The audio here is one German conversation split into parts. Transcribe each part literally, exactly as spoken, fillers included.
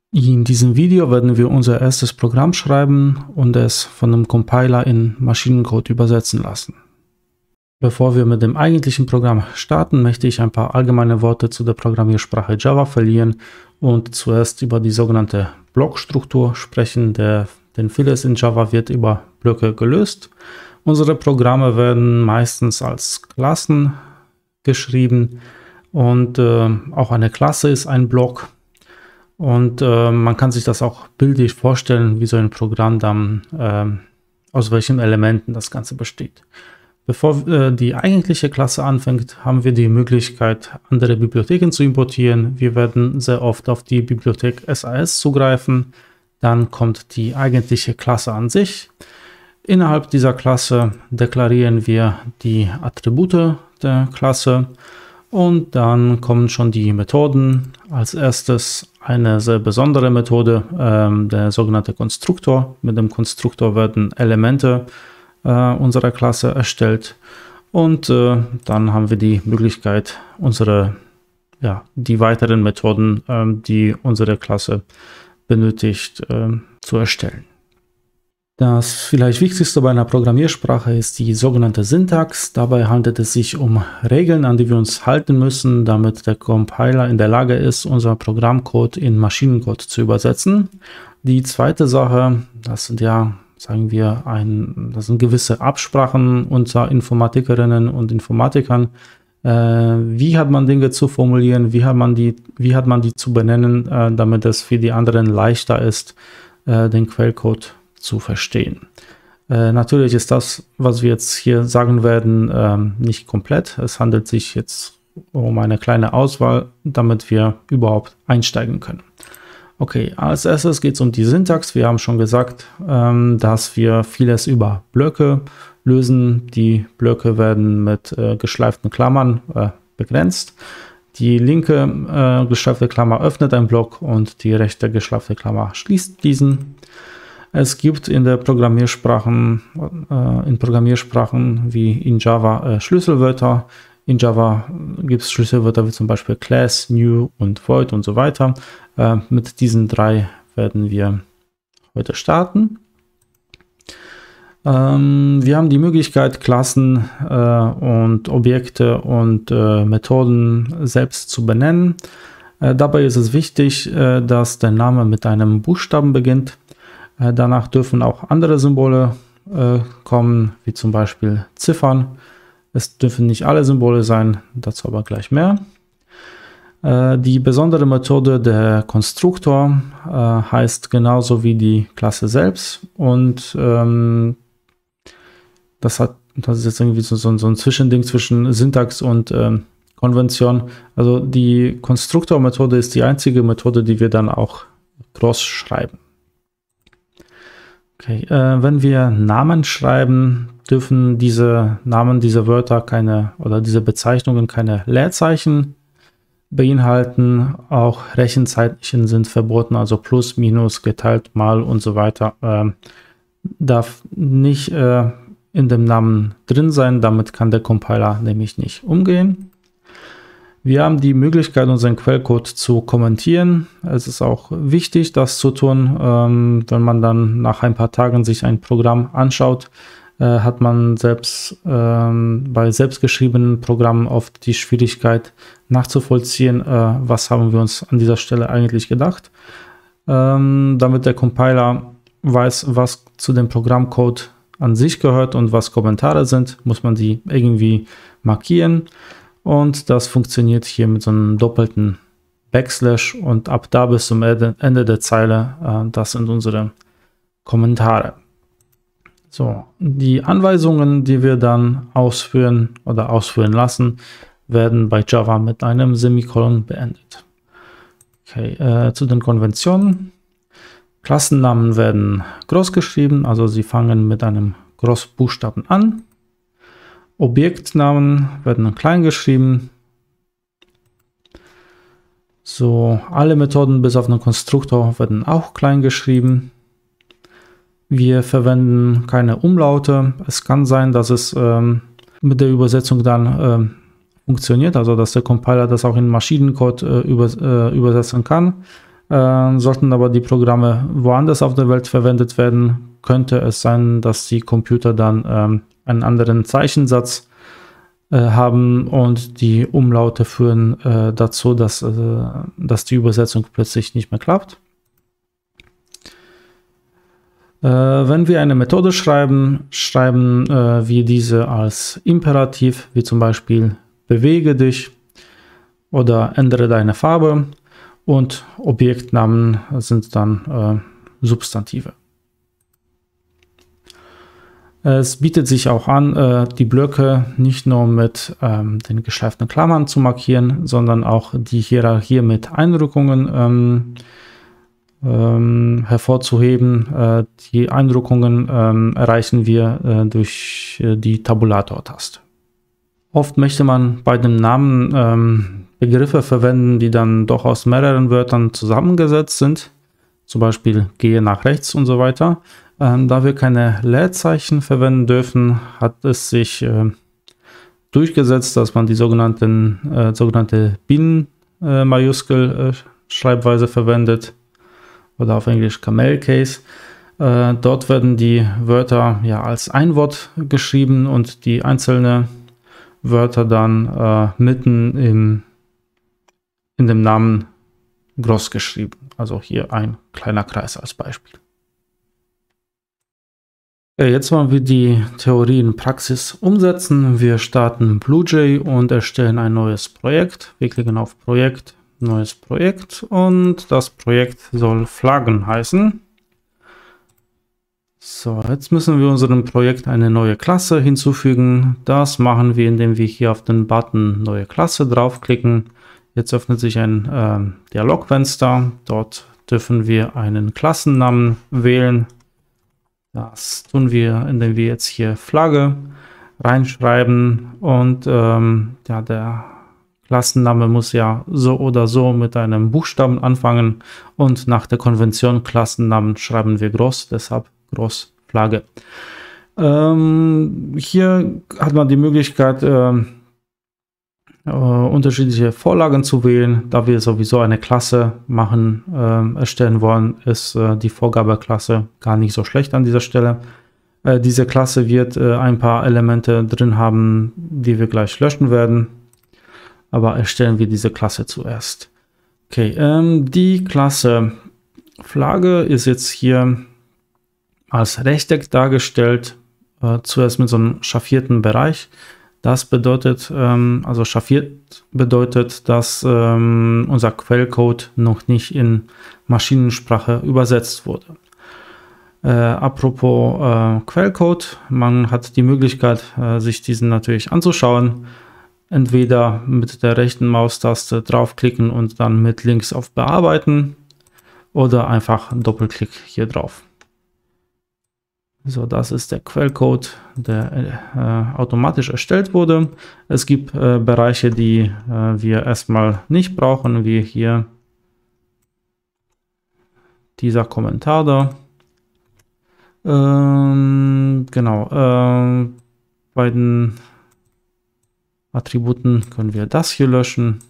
In diesem Video werden wir unser erstes Programm schreiben und es von einem Compiler in Maschinencode übersetzen lassen. Bevor wir mit dem eigentlichen Programm starten, möchte ich ein paar allgemeine Worte zu der Programmiersprache Java verlieren und zuerst über die sogenannte Blockstruktur sprechen. Der, denn vieles in Java wird über Blöcke gelöst. Unsere Programme werden meistens als Klassen geschrieben und äh, auch eine Klasse ist ein Block. Und äh, man kann sich das auch bildlich vorstellen, wie so ein Programm dann, äh, aus welchen Elementen das Ganze besteht. Bevor äh, die eigentliche Klasse anfängt, haben wir die Möglichkeit, andere Bibliotheken zu importieren. Wir werden sehr oft auf die Bibliothek S A S zugreifen. Dann kommt die eigentliche Klasse an sich. Innerhalb dieser Klasse deklarieren wir die Attribute der Klasse. Und dann kommen schon die Methoden. Als erstes eine sehr besondere Methode, ähm, der sogenannte Konstruktor. Mit dem Konstruktor werden Elemente äh, unserer Klasse erstellt. Und äh, dann haben wir die Möglichkeit, unsere, ja, die weiteren Methoden, ähm, die unsere Klasse benötigt, äh, zu erstellen. Das vielleicht Wichtigste bei einer Programmiersprache ist die sogenannte Syntax. Dabei handelt es sich um Regeln, an die wir uns halten müssen, damit der Compiler in der Lage ist, unser Programmcode in Maschinencode zu übersetzen. Die zweite Sache, das sind ja, sagen wir, ein, das sind gewisse Absprachen unter Informatikerinnen und Informatikern. Äh, wie hat man Dinge zu formulieren, wie hat man die, wie hat man die zu benennen, äh, damit es für die anderen leichter ist, äh, den Quellcode zu verstehen. Äh, natürlich ist das, was wir jetzt hier sagen werden, ähm, nicht komplett. Es handelt sich jetzt um eine kleine Auswahl, damit wir überhaupt einsteigen können. Okay, als erstes geht es um die Syntax. Wir haben schon gesagt, ähm, dass wir vieles über Blöcke lösen. Die Blöcke werden mit äh, geschleiften Klammern äh, begrenzt. Die linke äh, geschleifte Klammer öffnet einen Block und die rechte geschleifte Klammer schließt diesen. Es gibt in der Programmiersprachen, äh, in Programmiersprachen wie in Java äh, Schlüsselwörter. In Java gibt es Schlüsselwörter wie zum Beispiel Class, New und Void und so weiter. Äh, mit diesen drei werden wir heute starten. Ähm, wir haben die Möglichkeit, Klassen äh, und Objekte und äh, Methoden selbst zu benennen. Äh, dabei ist es wichtig, äh, dass der Name mit einem Buchstaben beginnt. Danach dürfen auch andere Symbole äh, kommen, wie zum Beispiel Ziffern. Es dürfen nicht alle Symbole sein, dazu aber gleich mehr. Äh, die besondere Methode der Konstruktor äh, heißt genauso wie die Klasse selbst. Und ähm, das, hat, das ist jetzt irgendwie so, so, so ein Zwischending zwischen Syntax und ähm, Konvention. Also die Konstruktor-Methode ist die einzige Methode, die wir dann auch groß schreiben. Okay, äh, wenn wir Namen schreiben, dürfen diese Namen, diese Wörter keine oder diese Bezeichnungen keine Leerzeichen beinhalten. Auch Rechenzeichen sind verboten, also Plus, Minus, geteilt, Mal und so weiter. Äh, darf nicht äh, in dem Namen drin sein, damit kann der Compiler nämlich nicht umgehen. Wir haben die Möglichkeit, unseren Quellcode zu kommentieren. Es ist auch wichtig, das zu tun. Ähm, wenn man dann nach ein paar Tagen sich ein Programm anschaut, äh, hat man selbst ähm, bei selbstgeschriebenen Programmen oft die Schwierigkeit nachzuvollziehen, äh, was haben wir uns an dieser Stelle eigentlich gedacht. Ähm, damit der Compiler weiß, was zu dem Programmcode an sich gehört und was Kommentare sind, muss man die irgendwie markieren. Und das funktioniert hier mit so einem doppelten Backslash und ab da bis zum Ende der Zeile, äh, das sind unsere Kommentare. So, die Anweisungen, die wir dann ausführen oder ausführen lassen, werden bei Java mit einem Semikolon beendet. Okay, äh, zu den Konventionen. Klassennamen werden groß geschrieben, also sie fangen mit einem Großbuchstaben an. Objektnamen werden klein geschrieben. So, alle Methoden bis auf den Konstruktor werden auch klein geschrieben. Wir verwenden keine Umlaute. Es kann sein, dass es ähm, mit der Übersetzung dann ähm, funktioniert, also dass der Compiler das auch in Maschinencode äh, über, äh, übersetzen kann. Äh, sollten aber die Programme woanders auf der Welt verwendet werden, könnte es sein, dass die Computer dann ähm, einen anderen Zeichensatz äh, haben und die Umlaute führen äh, dazu, dass, äh, dass die Übersetzung plötzlich nicht mehr klappt. Äh, wenn wir eine Methode schreiben, schreiben äh, wir diese als Imperativ, wie zum Beispiel bewege dich oder ändere deine Farbe, und Objektnamen sind dann äh, Substantive. Es bietet sich auch an, äh, die Blöcke nicht nur mit ähm, den geschleiften Klammern zu markieren, sondern auch die Hierarchie mit Einrückungen ähm, ähm, hervorzuheben. Äh, die Einrückungen ähm, erreichen wir äh, durch äh, die Tabulator-Taste. Oft möchte man bei dem Namen ähm, Begriffe verwenden, die dann doch aus mehreren Wörtern zusammengesetzt sind, zum Beispiel gehe nach rechts und so weiter. Ähm, da wir keine Leerzeichen verwenden dürfen, hat es sich äh, durchgesetzt, dass man die sogenannten, äh, sogenannte Bin-Majuskel-Schreibweise äh, verwendet, oder auf Englisch Camel Case. Äh, dort werden die Wörter ja als ein Wort geschrieben und die einzelnen Wörter dann äh, mitten im, in dem Namen groß geschrieben. Also hier ein kleiner Kreis als Beispiel. Okay, jetzt wollen wir die Theorie in Praxis umsetzen. Wir starten BlueJ und erstellen ein neues Projekt. Wir klicken auf Projekt, neues Projekt, und das Projekt soll Flaggen heißen. So, jetzt müssen wir unserem Projekt eine neue Klasse hinzufügen. Das machen wir, indem wir hier auf den Button Neue Klasse draufklicken. Jetzt öffnet sich ein äh, Dialogfenster. Dort dürfen wir einen Klassennamen wählen. Das tun wir, indem wir jetzt hier Flagge reinschreiben, und ähm, ja, der Klassenname muss ja so oder so mit einem Buchstaben anfangen, und nach der Konvention Klassennamen schreiben wir groß, deshalb groß Flagge. Ähm, hier hat man die Möglichkeit, äh, äh, unterschiedliche Vorlagen zu wählen. Da wir sowieso eine Klasse machen, äh, erstellen wollen, ist äh, die Vorgabeklasse gar nicht so schlecht an dieser Stelle. Äh, diese Klasse wird äh, ein paar Elemente drin haben, die wir gleich löschen werden. Aber erstellen wir diese Klasse zuerst. Okay, ähm, die Klasse Flagge ist jetzt hier als Rechteck dargestellt, äh, zuerst mit so einem schaffierten Bereich. Das bedeutet, ähm, also schraffiert bedeutet, dass ähm, unser Quellcode noch nicht in Maschinensprache übersetzt wurde. Äh, apropos äh, Quellcode, man hat die Möglichkeit, äh, sich diesen natürlich anzuschauen. Entweder mit der rechten Maustaste draufklicken und dann mit links auf Bearbeiten, oder einfach Doppelklick hier drauf. So, das ist der Quellcode, der äh, automatisch erstellt wurde. Es gibt äh, Bereiche, die äh, wir erstmal nicht brauchen, wie hier dieser Kommentar da. Ähm, genau, äh, bei den Attributen können wir das hier löschen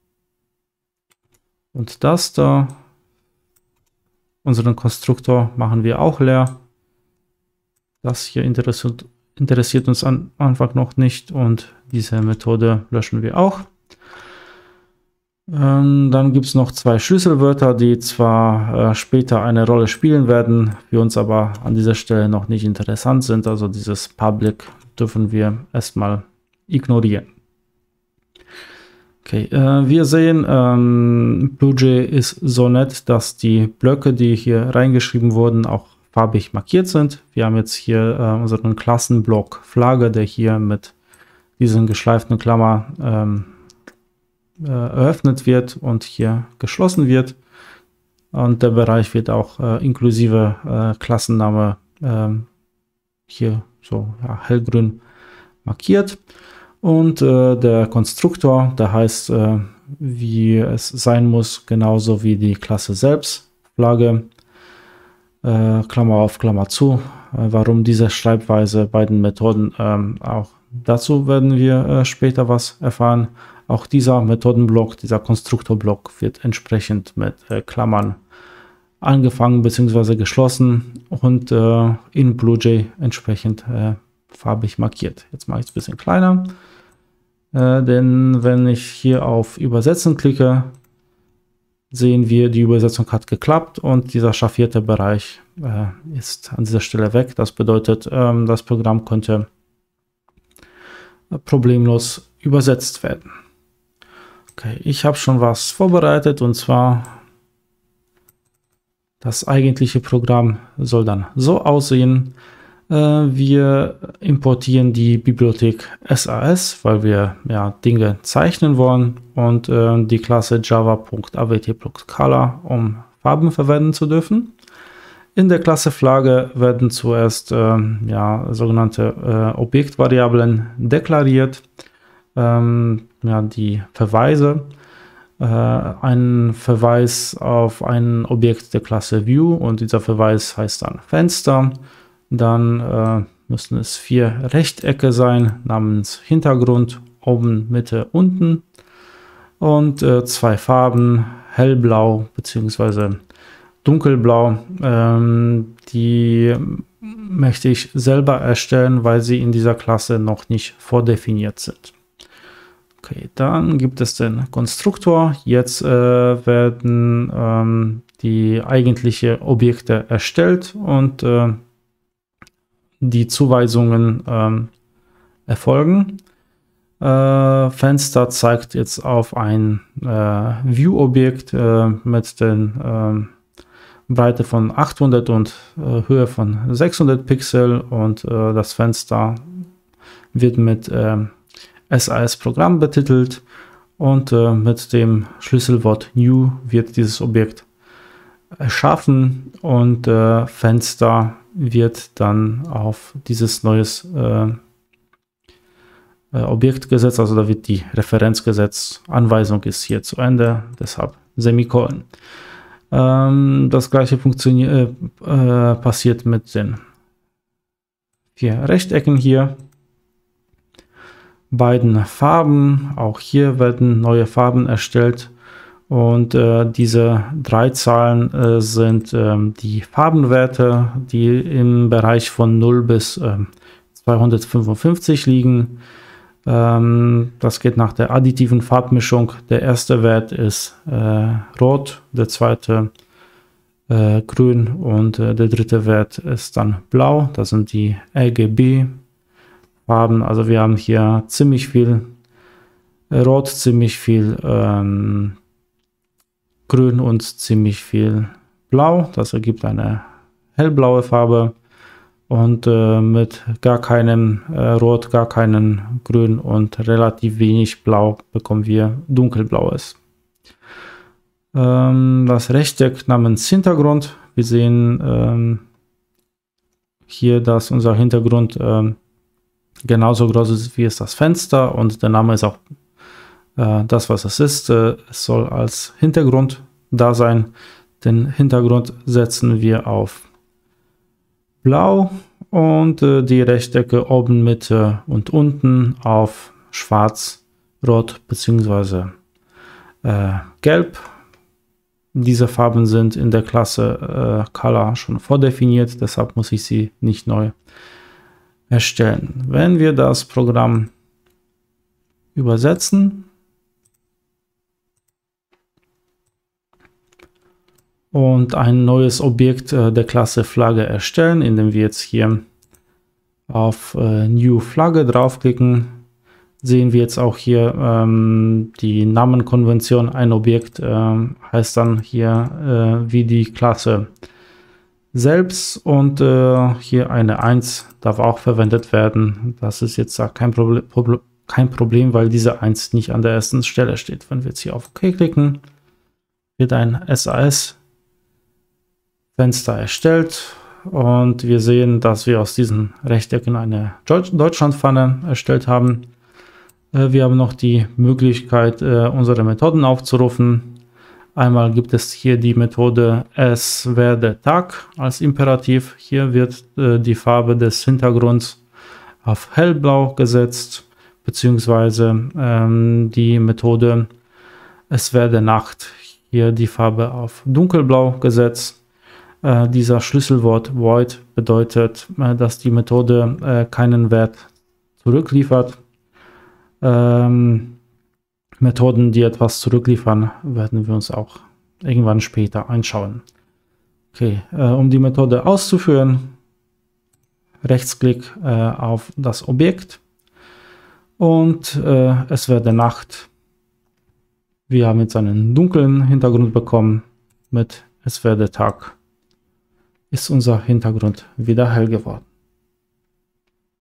und das da. Unseren Konstruktor machen wir auch leer. Das hier interessiert, interessiert uns am Anfang noch nicht, und diese Methode löschen wir auch. Ähm, dann gibt es noch zwei Schlüsselwörter, die zwar äh, später eine Rolle spielen werden, für uns aber an dieser Stelle noch nicht interessant sind. Also dieses Public dürfen wir erstmal ignorieren. Okay, äh, wir sehen, ähm, BlueJ ist so nett, dass die Blöcke, die hier reingeschrieben wurden, auch farbig markiert sind. Wir haben jetzt hier äh, unseren Klassenblock Flagge, der hier mit diesen geschleiften Klammer ähm, äh, eröffnet wird und hier geschlossen wird. Und der Bereich wird auch äh, inklusive äh, Klassenname äh, hier so ja, hellgrün markiert. Und äh, der Konstruktor, der heißt, äh, wie es sein muss, genauso wie die Klasse selbst. Flagge, äh, Klammer auf, Klammer zu. Äh, warum diese Schreibweise bei den Methoden, ähm, auch dazu werden wir äh, später was erfahren. Auch dieser Methodenblock, dieser Konstruktorblock wird entsprechend mit äh, Klammern angefangen bzw. geschlossen und äh, in BlueJ entsprechend äh, farbig markiert. Jetzt mache ich es ein bisschen kleiner, äh, denn wenn ich hier auf Übersetzen klicke, sehen wir, die Übersetzung hat geklappt und dieser schraffierte Bereich äh, ist an dieser Stelle weg. Das bedeutet, ähm, das Programm konnte problemlos übersetzt werden. Okay, ich habe schon was vorbereitet, und zwar das eigentliche Programm soll dann so aussehen. Äh, wir importieren die Bibliothek S A S, weil wir ja Dinge zeichnen wollen, und äh, die Klasse java.abt.color, um Farben verwenden zu dürfen. In der Klasse Flagge werden zuerst äh, ja, sogenannte äh, Objektvariablen deklariert, ähm, ja, die Verweise. Äh, ein Verweis auf ein Objekt der Klasse View, und dieser Verweis heißt dann Fenster. Dann äh, müssen es vier Rechtecke sein, namens Hintergrund, oben, Mitte, unten, und äh, zwei Farben, hellblau bzw. dunkelblau. Ähm, die möchte ich selber erstellen, weil sie in dieser Klasse noch nicht vordefiniert sind. Okay, dann gibt es den Konstruktor. Jetzt äh, werden ähm, die eigentlichen Objekte erstellt und äh, die Zuweisungen ähm, erfolgen. Äh, Fenster zeigt jetzt auf ein äh, View-Objekt äh, mit der äh, Breite von achthundert und äh, Höhe von sechshundert Pixel, und äh, das Fenster wird mit äh, S A S-Programm betitelt, und äh, mit dem Schlüsselwort New wird dieses Objekt erschaffen, und äh, Fenster wird dann auf dieses neues äh, äh, Objekt gesetzt, also da wird die Referenz gesetzt. Anweisung ist hier zu Ende, deshalb Semikolon. Ähm, das gleiche funktioniert, äh, äh, passiert mit den vier Rechtecken hier. Beiden Farben, auch hier werden neue Farben erstellt, und äh, diese drei Zahlen äh, sind äh, die Farbenwerte, die im Bereich von null bis äh, zweihundertfünfundfünfzig liegen. Ähm, das geht nach der additiven Farbmischung. Der erste Wert ist äh, rot, der zweite äh, grün, und äh, der dritte Wert ist dann blau. Das sind die R G B Farben. Also wir haben hier ziemlich viel Rot, ziemlich viel ähm, Grün und ziemlich viel Blau. Das ergibt eine hellblaue Farbe, und äh, mit gar keinem äh, Rot, gar keinem Grün und relativ wenig Blau bekommen wir dunkelblaues. Ähm, das Rechteck namens Hintergrund. Wir sehen ähm, hier, dass unser Hintergrund ähm, genauso groß ist wie es das Fenster, und der Name ist auch äh, das, was es ist. Äh, es soll als Hintergrund da sein. Den Hintergrund setzen wir auf Blau, und äh, die Rechtecke oben, Mitte und unten auf Schwarz, Rot bzw. äh, Gelb. Diese Farben sind in der Klasse äh, Color schon vordefiniert, deshalb muss ich sie nicht neu erstellen. Wenn wir das Programm übersetzen und ein neues Objekt äh, der Klasse Flagge erstellen, indem wir jetzt hier auf äh, New Flagge draufklicken, sehen wir jetzt auch hier ähm, die Namenkonvention. Ein Objekt äh, heißt dann hier äh, wie die Klasse selbst, und äh, hier eine eins darf auch verwendet werden. Das ist jetzt kein Proble Proble kein Problem, weil diese eins nicht an der ersten Stelle steht. Wenn wir jetzt hier auf OK klicken, wird ein S A S Fenster erstellt, und wir sehen, dass wir aus diesen Rechtecken eine Deutschlandfahne erstellt haben. Äh, wir haben noch die Möglichkeit, äh, unsere Methoden aufzurufen. Einmal gibt es hier die Methode es werde Tag als Imperativ. Hier wird äh, die Farbe des Hintergrunds auf hellblau gesetzt, beziehungsweise ähm, die Methode es werde Nacht. Hier die Farbe auf dunkelblau gesetzt. Äh, dieser Schlüsselwort void bedeutet, äh, dass die Methode äh, keinen Wert zurückliefert. Ähm, Methoden, die etwas zurückliefern, werden wir uns auch irgendwann später anschauen. Okay, äh, um die Methode auszuführen, Rechtsklick äh, auf das Objekt und äh, es werde Nacht. Wir haben jetzt einen dunklen Hintergrund bekommen. Mit es werde Tag ist unser Hintergrund wieder hell geworden.